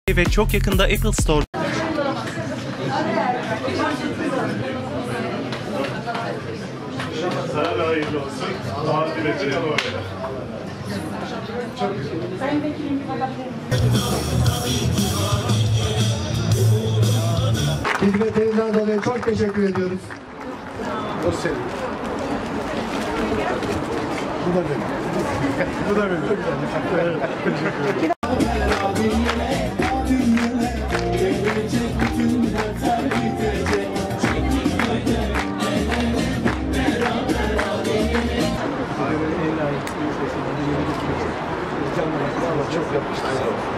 ve çok yakında Apple Store. Sana da hayırlı olsun. Adilete yanı öyle. Çok güzel. Sayın Vekilim, Hizmetlerinden dolayı çok teşekkür ediyoruz. O senin. Bu da benim. Bu da benim. Evet. Teşekkür ederim. Çok yapmışlar.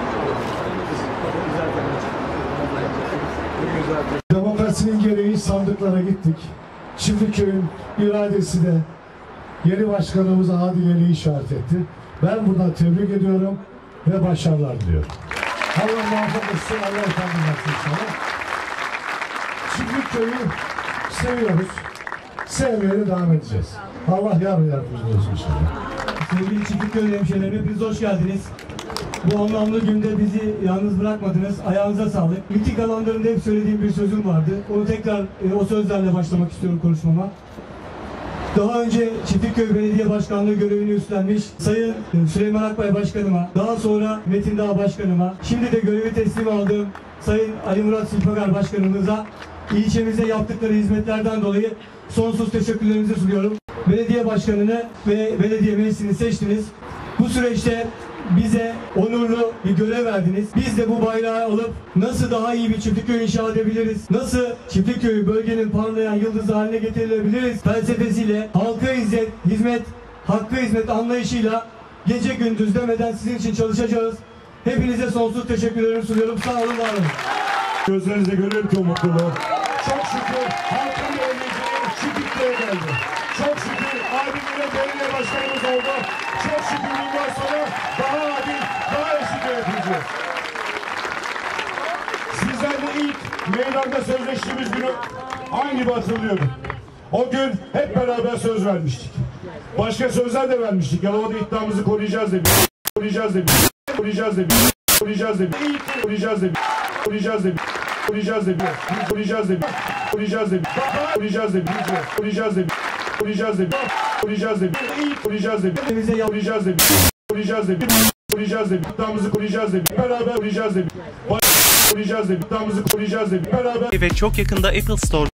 Demokrasinin gereği sandıklara gittik. Çiftliköy'ün iradesi de yeni başkanımız Adileli'yi işaret etti. Ben buradan tebrik ediyorum ve başarılar diliyorum. Allah muvaffak etsin, Allah utandırmasın sana. Çiftlikköy'ü seviyoruz. Sevmeye devam edeceğiz. Allah yar ve yardımcımız olsun inşallah. Sevgili Çiftlikköy hemşehrilerim, hepiniz hoş geldiniz. Bu anlamlı günde bizi yalnız bırakmadınız. Ayağınıza sağlık. Miting alanlarında hep söylediğim bir sözüm vardı. Onu tekrar o sözlerle başlamak istiyorum konuşmama. Daha önce Çiftlikköy Belediye Başkanlığı görevini üstlenmiş Sayın Süleyman Akbay Başkanıma, daha sonra Metin Dağ Başkanıma, şimdi de görevi teslim aldığım Sayın Ali Murat Silpagar Başkanımıza ilçemize yaptıkları hizmetlerden dolayı sonsuz teşekkürlerimizi sunuyorum. Belediye başkanını ve belediye meclisini seçtiniz. Bu süreçte bize onurlu bir görev verdiniz. Biz de bu bayrağı alıp nasıl daha iyi bir Çiftlikköy inşa edebiliriz, nasıl Çiftlikköy'ü bölgenin parlayan yıldızı haline getirebiliriz felsefesiyle halka hizmet, hakkı hizmet anlayışıyla gece gündüz demeden sizin için çalışacağız. Hepinize sonsuz teşekkürlerimi sunuyorum. Sağ olun, var olun. Gözlerinizde görüyorum ki o mutluluğu. Çok şükür halkın öğrencileri Çiftlikköy'e geldi. Çok şükür Adil'le belediye başkanımız oldu. Çok şükür bundan sonra daha adil, daha eşit yöneteceğiz. Sizlerle ilk meydanda sözleştiğimiz günü aynı gibi hatırlıyorum. O gün hep beraber söz vermiştik. Başka sözler de vermiştik. Yalova'da iddiamızı koruyacağız demiştik. Koruyacağız demiştik. Koruyacağız demiştik. Koruyacağız demiştik. Koruyacağız demiştik. Koruyacağız demiştik. Koruyacağız demiştik. Koruyacağız demiştik. Koruyacağız demiştik. Koruyacağız demiştik. Koruyacağız demiştik. Koruyacağız demiştik. Koruyacağız demiştik. Koruyacağız demiştik. Koruyacağız demiştik. Koruyacağız demiştik. Koruyacağız demiştik. İddiamızı koruyacağız demiştik. Beraber koruyacağız demiştik. Koruyacağız demiştik. İddiamızı koruyacağız demiştik. Beraber Ve çok yakında Apple Store.